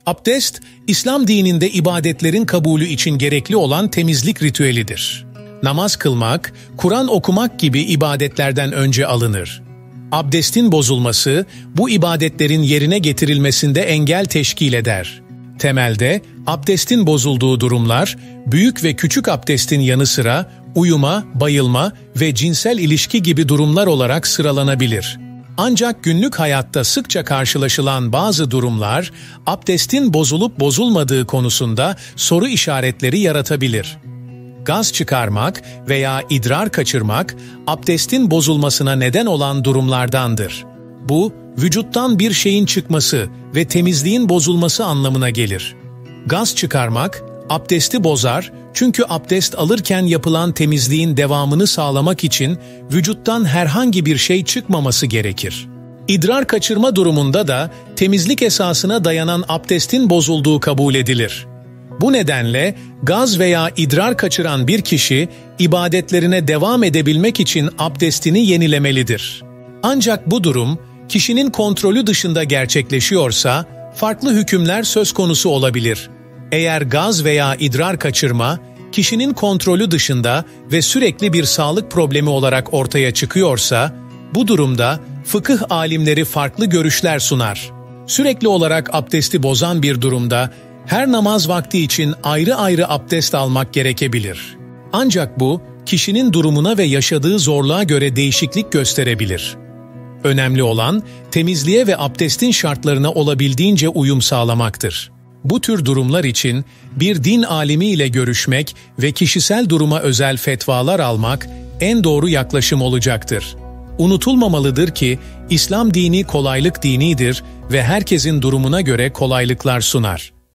Abdest, İslam dininde ibadetlerin kabulü için gerekli olan temizlik ritüelidir. Namaz kılmak, Kur'an okumak gibi ibadetlerden önce alınır. Abdestin bozulması, bu ibadetlerin yerine getirilmesinde engel teşkil eder. Temelde, abdestin bozulduğu durumlar, büyük ve küçük abdestin yanı sıra uyuma, bayılma ve cinsel ilişki gibi durumlar olarak sıralanabilir. Ancak günlük hayatta sıkça karşılaşılan bazı durumlar, abdestin bozulup bozulmadığı konusunda soru işaretleri yaratabilir. Gaz çıkarmak veya idrar kaçırmak, abdestin bozulmasına neden olan durumlardandır. Bu, vücuttan bir şeyin çıkması ve temizliğin bozulması anlamına gelir. Gaz çıkarmak, abdesti bozar çünkü abdest alırken yapılan temizliğin devamını sağlamak için vücuttan herhangi bir şey çıkmaması gerekir. İdrar kaçırma durumunda da temizlik esasına dayanan abdestin bozulduğu kabul edilir. Bu nedenle gaz veya idrar kaçıran bir kişi ibadetlerine devam edebilmek için abdestini yenilemelidir. Ancak bu durum kişinin kontrolü dışında gerçekleşiyorsa farklı hükümler söz konusu olabilir. Eğer gaz veya idrar kaçırma kişinin kontrolü dışında ve sürekli bir sağlık problemi olarak ortaya çıkıyorsa, bu durumda fıkıh alimleri farklı görüşler sunar. Sürekli olarak abdesti bozan bir durumda her namaz vakti için ayrı ayrı abdest almak gerekebilir. Ancak bu, kişinin durumuna ve yaşadığı zorluğa göre değişiklik gösterebilir. Önemli olan, temizliğe ve abdestin şartlarına olabildiğince uyum sağlamaktır. Bu tür durumlar için bir din alimi ile görüşmek ve kişisel duruma özel fetvalar almak en doğru yaklaşım olacaktır. Unutulmamalıdır ki, İslam dini kolaylık dinidir ve herkesin durumuna göre kolaylıklar sunar.